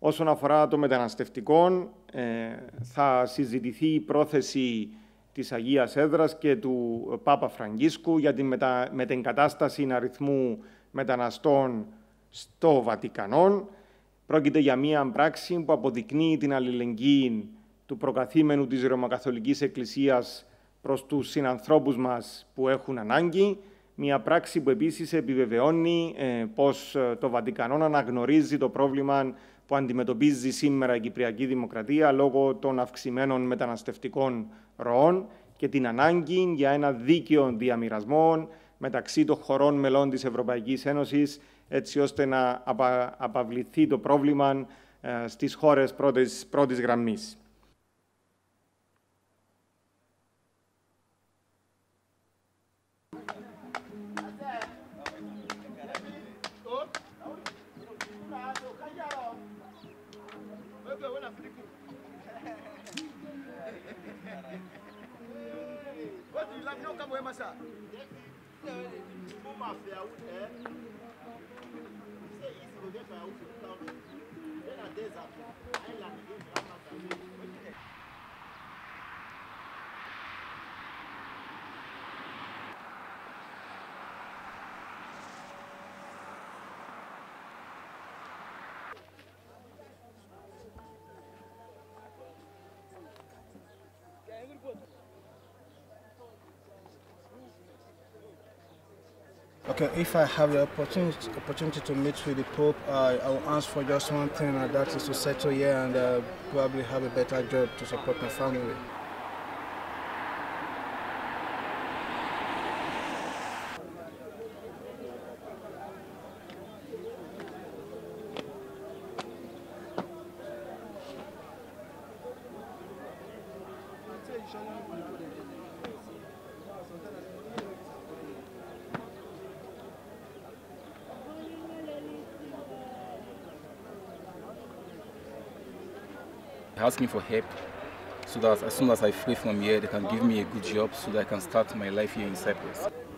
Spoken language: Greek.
Όσον αφορά το μεταναστευτικό, θα συζητηθεί η πρόθεση της Αγίας Έδρας και του Πάπα Φραγκίσκου για την μετεγκατάσταση αριθμού μεταναστών στο Βατικανό. Πρόκειται για μία πράξη που αποδεικνύει την αλληλεγγύη του προκαθήμενου της Ρωμακαθολικής Εκκλησίας προς τους συνανθρώπους μας που έχουν ανάγκη. Μία πράξη που επίσης επιβεβαιώνει πως το Βατικανό αναγνωρίζει το πρόβλημα που αντιμετωπίζει σήμερα η Κυπριακή Δημοκρατία λόγω των αυξημένων μεταναστευτικών ροών και την ανάγκη για ένα δίκαιο διαμοιρασμό μεταξύ των χωρών μελών της Ευρωπαϊκής Ένωσης, έτσι ώστε να απαβληθεί το πρόβλημα στις χώρες πρώτης γραμμής. Okay, if I have the opportunity to meet with the Pope, I will ask for just one thing, and that is to settle here and probably have a better job to support my family. Asking for help so that as soon as I free from here, they can give me a good job so that I can start my life here in Cyprus.